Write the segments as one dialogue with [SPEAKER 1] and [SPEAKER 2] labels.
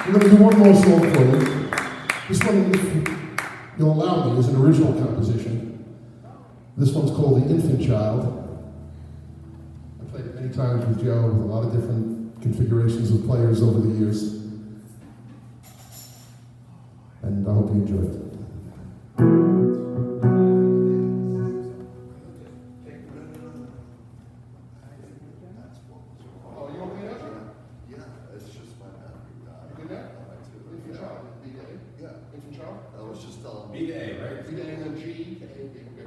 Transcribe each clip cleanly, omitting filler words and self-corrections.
[SPEAKER 1] I'm going to do one more song for you. This one, if you'll allow me, is an original composition. This one's called The Infant Child. I played it many times with Joe with a lot of different configurations of players over the years. And I hope you enjoy it.
[SPEAKER 2] B to A, right?
[SPEAKER 1] B to A and then G to A, B. Okay.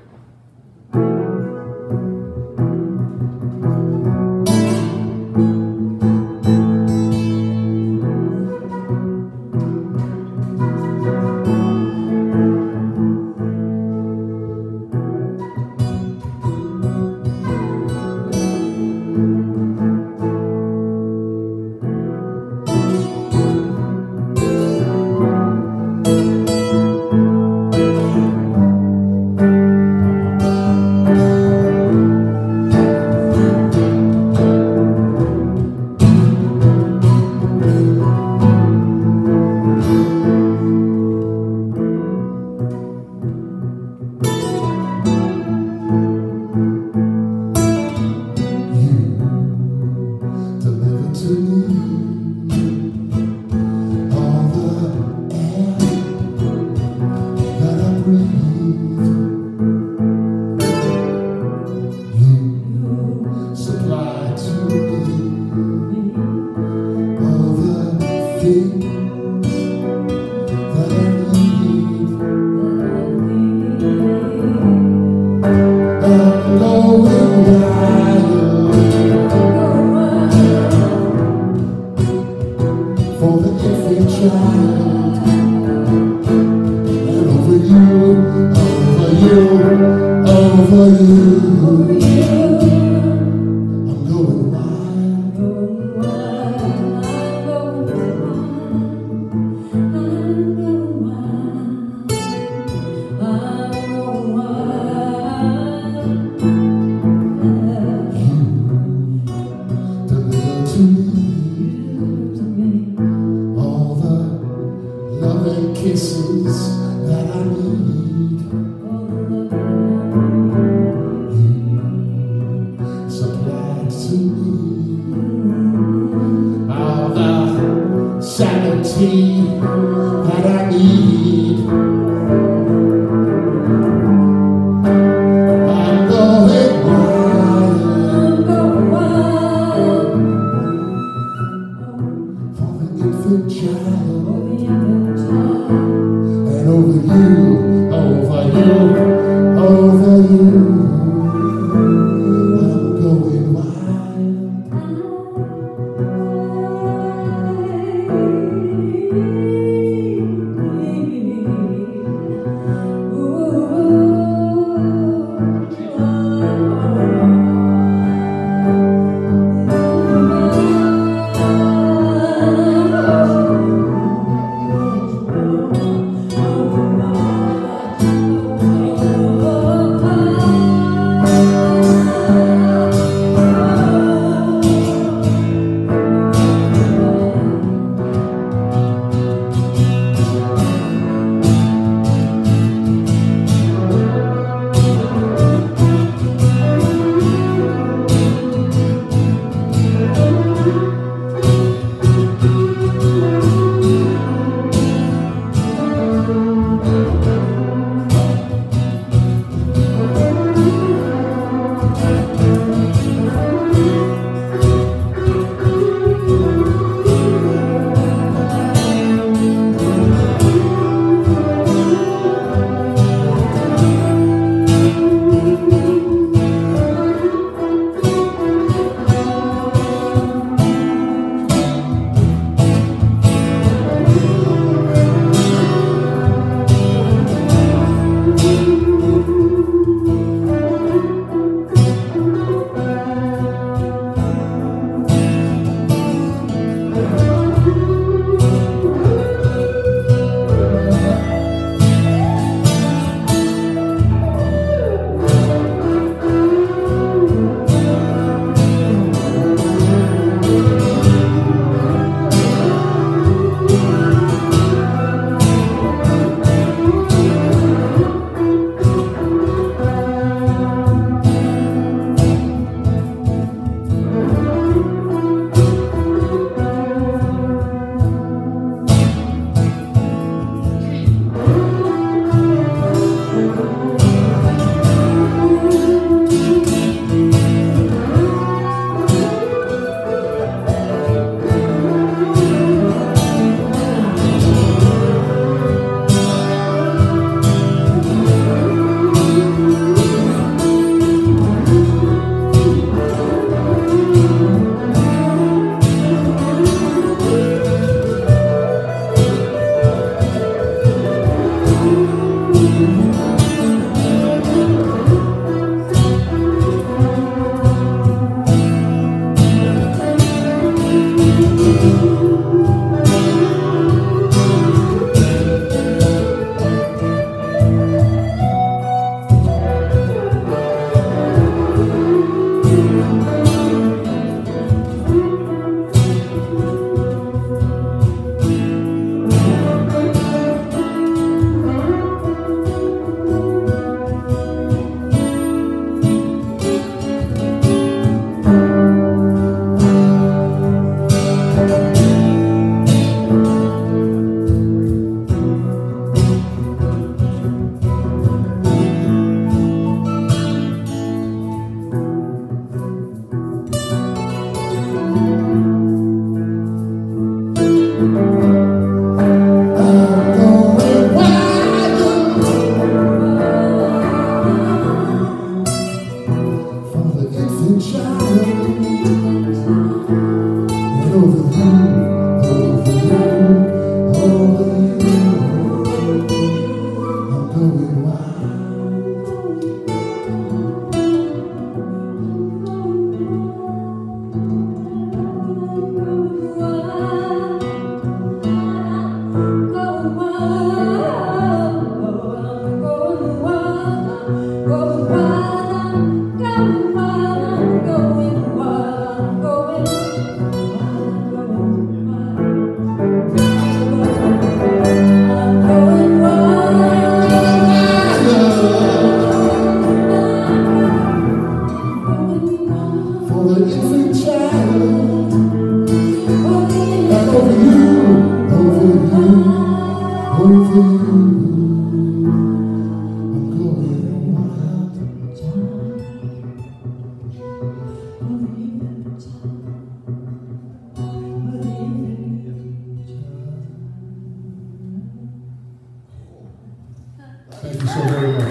[SPEAKER 1] Thank you so very much.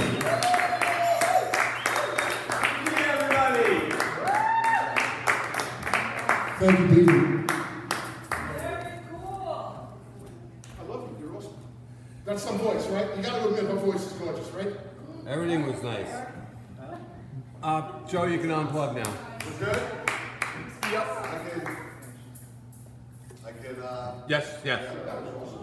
[SPEAKER 1] Thank you, Dee.
[SPEAKER 3] Very cool.
[SPEAKER 1] I love you. You're awesome. That's some voice, right? You got to admit her voice is gorgeous, right?
[SPEAKER 4] Everything was nice. Joe, you can unplug now.
[SPEAKER 2] We're good?
[SPEAKER 4] Yep.
[SPEAKER 2] I could,
[SPEAKER 4] Yes, yes.
[SPEAKER 2] yeah, that was awesome.